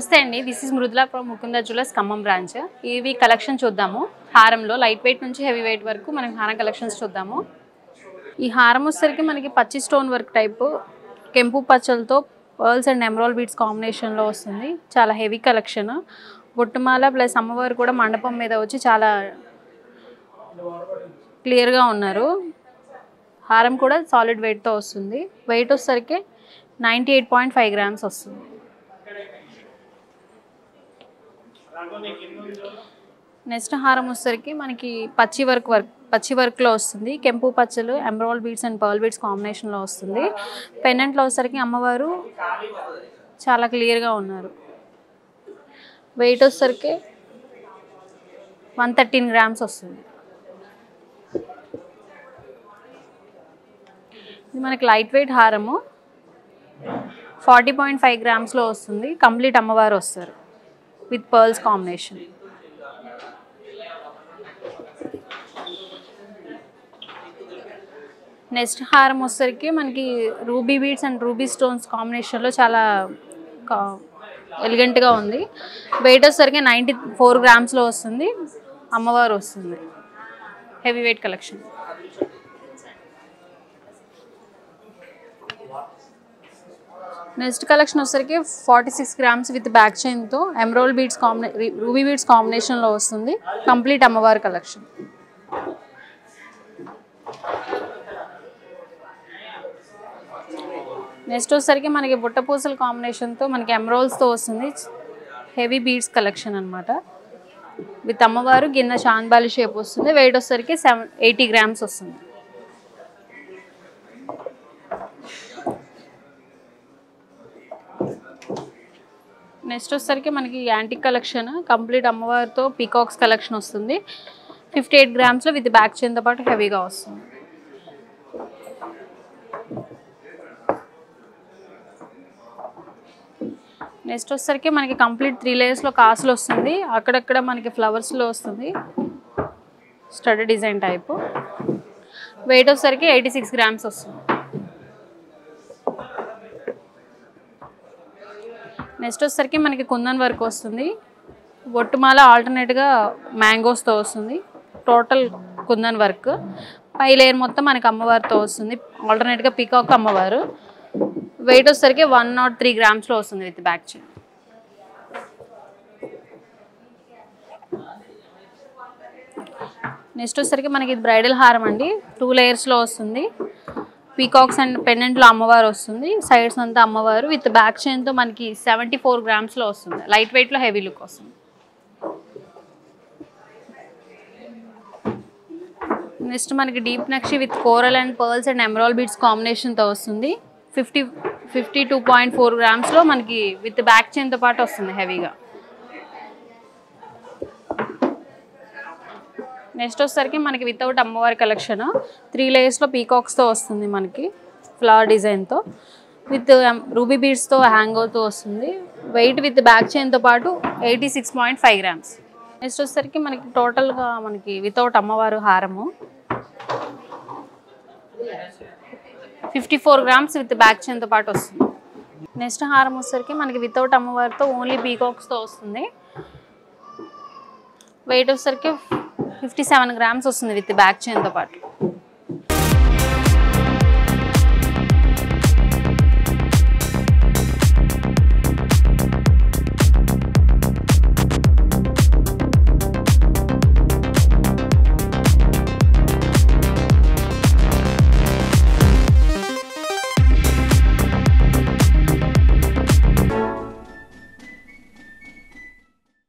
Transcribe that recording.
నమస్తే అండి, this is Mridula from Mukunda jewellers Khammam branch. ఇవి కలెక్షన్ చూద్దాము. హారంలో లైట్ వెయిట్ నుంచి హెవీ వెయిట్ వరకు మనం హారం కలెక్షన్స్ చూద్దాము. ఈ హారం వచ్చేసరికి మనకి పచ్చి స్టోన్ వర్క్ టైపు కెంపు పచ్చలతో పర్ల్స్ అండ్ ఎమరాల్డ్ బీడ్స్ కాంబినేషన్లో వస్తుంది. చాలా హెవీ కలెక్షన్. బొట్టుమాల ప్లస్ అమ్మవారు కూడా మండపం మీద వచ్చి చాలా క్లియర్గా ఉన్నారు. హారం కూడా సాలిడ్ వెయిట్తో వస్తుంది. వెయిట్ వచ్చేసరికి 98.5 grams వస్తుంది. నెక్స్ట్ హారం వచ్చేసరికి మనకి పచ్చి వర్క్లో వస్తుంది. కెంపు పచ్చలు emerald beads and pearl beads కాంబినేషన్లో వస్తుంది. పెండెంట్లో వచ్చేసరికి అమ్మవారు చాలా క్లియర్గా ఉన్నారు. వెయిట్ వచ్చేసరికి 113 grams వస్తుంది. ఇది మనకి లైట్ వెయిట్ హారము 40.5 grams వస్తుంది. కంప్లీట్ అమ్మవారు వస్తారు విత్ పర్ల్స్ కాంబినేషన్. నెక్స్ట్ హారం వచ్చేసరికి మనకి ruby beads and ruby stones కాంబినేషన్లో చాలా ఎలిగెంట్గా ఉంది. వెయిట్ వచ్చేసరికి 94 grams వస్తుంది. అమ్మవారు వస్తుంది. Heavy weight collection. Next collection వచ్చేసరికి 46 grams విత్ బ్యాక్ చైన్తో ఎమరాల్డ్ బీడ్స్ రూబీ బీడ్స్ కాంబినేషన్లో వస్తుంది. కంప్లీట్ అమ్మవారి కలెక్షన్. నెక్స్ట్ వచ్చేసరికి మనకి బుట్టపూసల కాంబినేషన్తో మనకి ఎమరాల్డ్స్తో వస్తుంది. హెవీ బీడ్స్ కలెక్షన్ అనమాట. విత్ అమ్మవారు కింద చాంద్బాలి షేప్ వస్తుంది. వెయిట్ వచ్చేసరికి 80 grams వస్తుంది. నెక్స్ట్ వచ్చేసరికి మనకి యాంటిక్ కలెక్షన్ కంప్లీట్ అమ్మవారితో పీకాక్స్ కలెక్షన్ వస్తుంది. 58 grams విత్ బ్యాక్ చైన్తో పాటు హెవీగా వస్తుంది. నెక్స్ట్ వచ్చేసరికి మనకి కంప్లీట్ 3 layers కాసులు వస్తుంది. అక్కడక్కడ మనకి ఫ్లవర్స్లో వస్తుంది. Stud design type. వెయిట్ వచ్చేసరికి 86 grams వస్తుంది. నెక్స్ట్ వచ్చేసరికి మనకి కుందన్ వర్క్ వస్తుంది. బొట్టుమాల ఆల్టర్నేట్గా మ్యాంగోస్తో వస్తుంది. Total kundan work. పై లేయర్ మొత్తం మనకి అమ్మవారితో వస్తుంది. ఆల్టర్నేట్గా పీకాక్ అమ్మవారు. వెయిట్ వచ్చేసరికి 103 grams వస్తుంది విత్ బ్యాక్ చైన్. నెక్స్ట్ వచ్చేసరికి మనకి ఇది బ్రైడల్ హారం అండి. 2 layers వస్తుంది. పీకాక్స్ అండ్ పెండెంట్లో అమ్మవారు వస్తుంది. సైడ్స్ అంతా అమ్మవారు విత్ బ్యాక్ చైన్తో మనకి 74 grams వస్తుంది. లైట్ వెయిట్లో హెవీ లుక్ వస్తుంది. నెక్స్ట్ మనకి డీప్ నక్షి with coral and pearls and emerald beads కాంబినేషన్తో వస్తుంది. 52.4 grams మనకి విత్ బ్యాక్ చైన్తో పాటు వస్తుంది హెవీగా. నెక్స్ట్ వచ్చేసరికి మనకి వితౌట్ అమ్మవారి కలెక్షన్ 3 layers పీకాక్స్తో వస్తుంది. మనకి ఫ్లవర్ డిజైన్తో విత్ రూబీ బీడ్స్తో హ్యాంగోతో వస్తుంది. వెయిట్ విత్ బ్యాక్ చైన్తో పాటు 86.5 grams. నెక్స్ట్ వచ్చేసరికి మనకి టోటల్గా మనకి వితౌట్ అమ్మవారు హారము 54 grams విత్ బ్యాక్ చైన్తో పాటు వస్తుంది. నెక్స్ట్ హారం వచ్చేసరికి మనకి వితౌట్ అమ్మవారితో ఓన్లీ పీకాక్స్తో వస్తుంది. వెయిట్ వచ్చేసరికి 57 grams వస్తుంది విత్ బ్యాక్ చైన్తో పాటు.